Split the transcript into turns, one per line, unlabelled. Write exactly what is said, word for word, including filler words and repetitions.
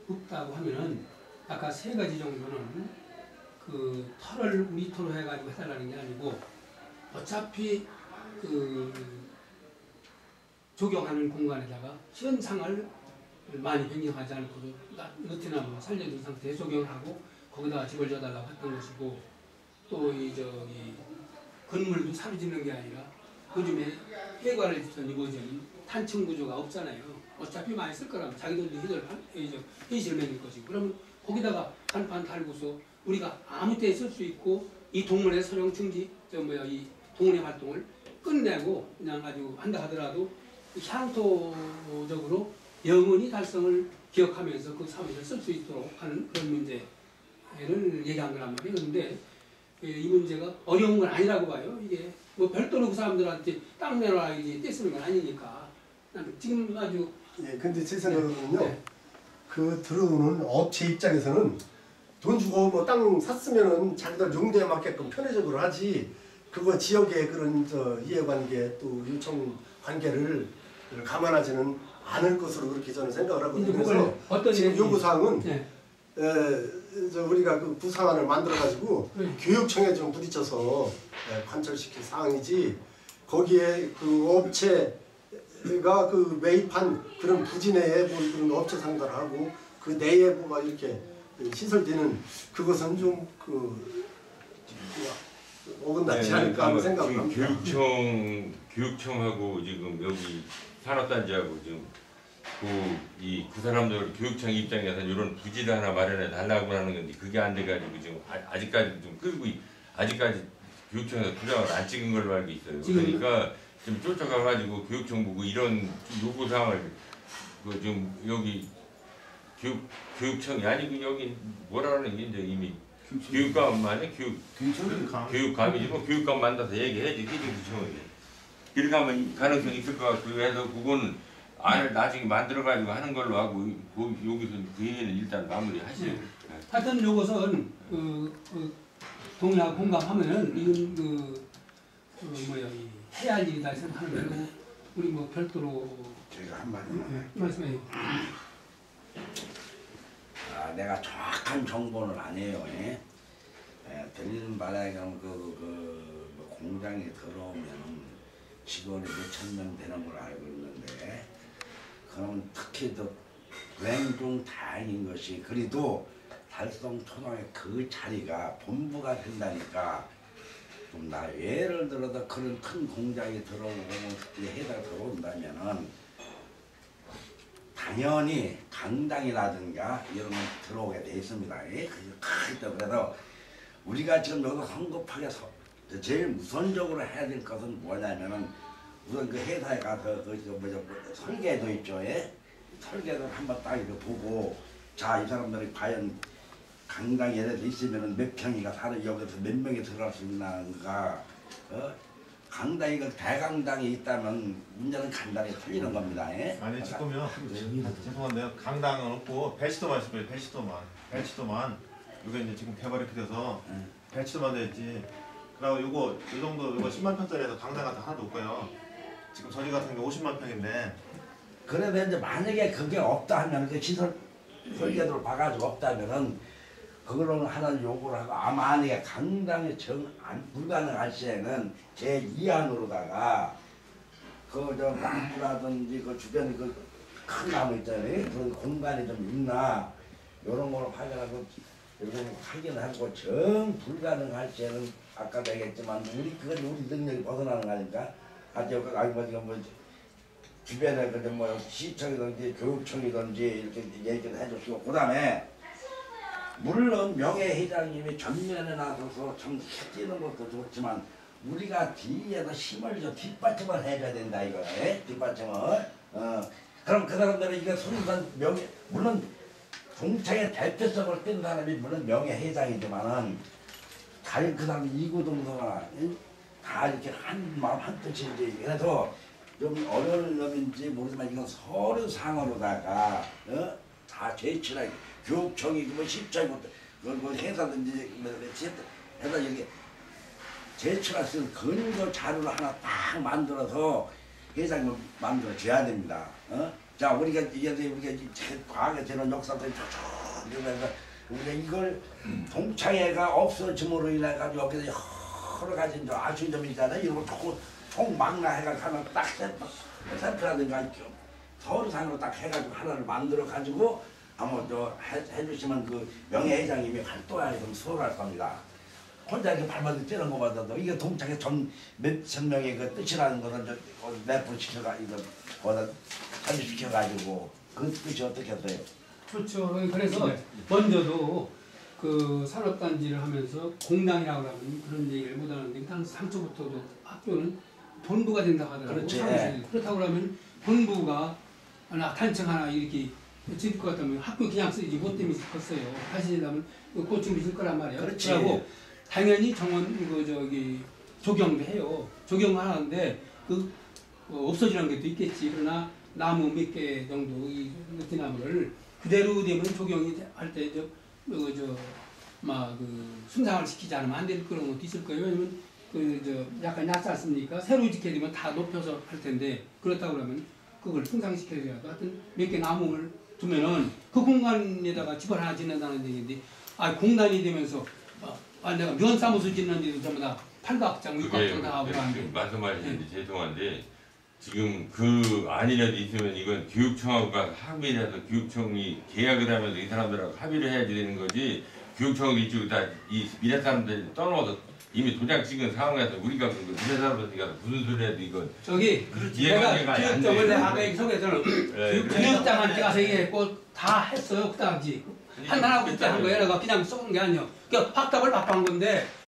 없다고 하면은 아까 세 가지 정도는 그 털을 우리 토로 해가지고 해달라는 게 아니고 어차피 그 조경하는 공간에다가 현상을 많이 변경하지 않고도 느티나무 살려둔 상태에 조경하고 거기다가 집을 져달라고 했던 것이고 또 이 저기 건물도 사로 짓는 게 아니라 요즘에 해관을 짓던 이거저기 탄층 구조가 없잖아요. 어차피 많이 쓸 거라면 자기들도 희들 회의실 매길 것이고 그러면 거기다가 간판 달고서 우리가 아무 때 쓸 수 있고 이 동물의 선용 증지 저 뭐야 이 동물의 활동을 끝내고 그냥 아주 한다 하더라도 향토적으로 영원히 달성을 기억하면서 그 사무실을 쓸 수 있도록 하는 그런 문제를 얘기한 거란 말이에요. 그런데 이 문제가 어려운 건 아니라고 봐요. 이게 뭐 별도로 그 사람들한테 땅 내놔라 이제 떼쓰는 건 아니니까. 지금 아주
예, 근데 제 생각으로는요.
네.
그 들어오는 업체 입장에서는 돈 주고 뭐 땅 샀으면은 자기들 용도에 맞게끔 편의적으로 하지. 그거 지역의 그런 저 이해관계 또 요청 관계를 감안하지는 않을 것으로 그렇게 저는 생각을 하거든요. 그래서
어떤
지금 요구사항은
네.
에, 저 우리가 그 부상안을 만들어가지고
네.
교육청에 좀 부딪혀서 에, 관철시킬 사항이지 거기에 그 업체가 그 매입한 그런 부지 내에 뭐 그런 업체 상담을 하고 그 내에 뭐가 이렇게 시설되는 그것은 좀그 어긋나지
네,
않을까 하는
그러니까
생각을 합니다.
교육청, 교육청하고 지금 여기 산업단지하고 지금 그 이 그 사람들 교육청 입장에서는 이런 부지를 하나 마련해 달라고 하는 건데 그게 안 돼가지고 지금 아, 아직까지 좀 끌고 아직까지 교육청에서 부장을 안 찍은 걸로 알고 있어요. 그러니까 지금 쫓아가가지고 교육청 보고 이런 요구 사항을 그 지금 여기 교육 교육청이 아니고 여기 뭐라는 게 이제 이미 교육감만이 교육 교육감이지 뭐 교육감 만나서 얘기해야지 해주시면 이렇게 하면 가능성이 있을 것 같고 해서 그건 안을 나중에 만들어 가지고 하는 걸로 하고 그, 여기서 그 얘기는 일단 마무리 하시죠. 네.
하여튼 요것은 그, 그 동의하고 공감하면은 이건 그, 그 뭐야 이 해야 할 일이다 생각하는 거고 우리 뭐 별도로
제가 한마디
네, 말씀해요.
아, 내가 정확한 정보는 아니에요. 예? 예, 들리는 바람에 그, 그, 그 공장에 들어오면 직원이 몇천 명 되는 걸 알고 있는데 그럼 특히 더 불행 중 다행인 것이 그래도 달성 초등의 그 자리가 본부가 된다니까 좀 나 예를 들어서 그런 큰 공장에 들어오고 해다 들어온다면은 당연히 강당이라든가 이런 거 들어오게 돼 있습니다. 예? 그래서 우리가 지금 여기서 성급하게 서, 제일 우선적으로 해야 될 것은 뭐냐면은 우선 그 회사에 가서 그 뭐죠 설계도 있죠. 예? 설계도 한번 딱 이렇게 보고 자 이 사람들이 과연 강당 예를 들어 있으면은 몇 평이가 사는 여기서 몇 명이 들어갈 수 있는가. 어? 강당이 그 대강당이 있다면 문제는 간단히 틀리는 겁니다. 예?
아니 지금요 죄송한데요 강당은 없고 배치도만 있어요. 배치도만 배치도만 이게 이제 지금 개발이 이렇게 돼서 응. 배치도만 돼있지. 그리고 요거 이 정도 요거 십만 평짜리에서 강당 같은 하나도 없고요. 지금 저희 같은 게 오십만 평인데.
그래도 이제 만약에 그게 없다 하면 그 시설 설계도를 봐가지고 없다면은 그거는 하나 요구를 하고 아 만약에 강당이 정 안 불가능할 시에는 제이 안으로다가 그 저 나무라든지 그 주변에 그 큰 나무 있잖아요. 그런 공간이 좀 있나 요런 거를 확인하고 요런 확인하고 정 불가능할 시에는 아까도 얘기했지만 우리 그건 우리 능력이 벗어나는 거니까 아주 아니 뭐 지금 뭐 주변에 그 뭐 시청이든지 교육청이든지 이렇게 얘기를 해주시고 그다음에 물론 명예회장님이 전면에 나서서 좀 뛰는 것도 좋지만 우리가 뒤에서 힘을 좀 뒷받침을 해줘야 된다 이거예. 뒷받침을. 어. 그럼 그 사람들은 이게 손선 명예 물론 동창의 대표성을 뗀 사람이 물론 명예회장이지만은 다른 그 사람 이구동성아 다 이렇게 한 마음 한 뜻인지 그래서 좀 어려운 놈인지 모르지만 이건 서류상으로다가 어? 다 제출하게 교육청이 뭐 시청부터 뭐 회사든지 해서 여기 제출할 수 있는 근거 자료를 하나 딱 만들어서 회장님 만들어 줘야 됩니다. 어? 자 우리가 이게 우리가 과학에 저런 역사들이 쭉 이러면서 우리가 이걸 동창회가 없어짐으로 인해 가지고 여기서 여러 가지 이제 아쉬운 점이 있잖아요. 이런 걸 총망라해가지고 하나 딱 세트, 세트라든가 서울상으로 딱 해가지고 하나를 만들어 가지고 아마 저 해, 해주시면 그 명예회장님이 활동하기 좀 수월할 겁니다. 혼자 이렇게 발맞을 찌는 것보다도 이게 동창회 전 몇천 명의 그 뜻이라는 거는 저 내포 시켜가지고 거기다 편집시켜가지고 그 뜻이 어떻게 돼요?
그렇죠. 그래서 먼저도 그 산업단지를 하면서 공당이라고 하면 그런 얘기를 못 하는데 일단 상초부터도 학교는 본부가 된다고 하더라고요.
그렇지.
그렇다고 하면 본부가 하나 단층 하나 이렇게 짓을 것 같으면 학교 그냥 쓰지 뭐 때문에 컸어요. 하시려면 고충이 있을 거란 말이에요.
그렇지.
그리고 당연히 정원 그 저기 조경도 해요. 조경하는데 그 어, 없어지는 것도 있겠지. 그러나 나무 몇 개 정도 이 느티나무를 그대로 되면 조경이 할 때 저 저 막 그 순상을 시키지 않으면 안 될 그런 것도 있을 거예요. 왜냐면 그 저 약간 얕지 않습니까? 새로 짓게 되면 다 높여서 할 텐데 그렇다고 그러면 그걸 순상시켜서라도 하여튼 몇 개 나무를 두면은 그 공간에다가 집을 하나 짓는다는 얘기인데 아 공단이 되면서 아 내가 면사무소 짓는데도 전부 다 팔각장 육각장 다 하고 하는데
말씀하시는데 죄송한데 지금 그 안이라도 있으면 이건 교육청하고가 합의를 해서 교육청이 계약을 하면서 이 사람들하고 합의를 해야지 되는 거지 교육청하고 이쪽으로 다 이 미래 사람들이 떠넘어서 이미 도장 찍은 상황에서 우리가 그 미래 사람들이 가서 무슨 소리 해도 이건
저기 내가 교육청을 내가 아까 여기 속에서는 교육장한테 가서 얘기했고 다 했어요. 그 당시 판단하고 그때 한 거예요. 내가 그냥 쏘는 게 아니에요. 그러니까 확답을 바꾼 건데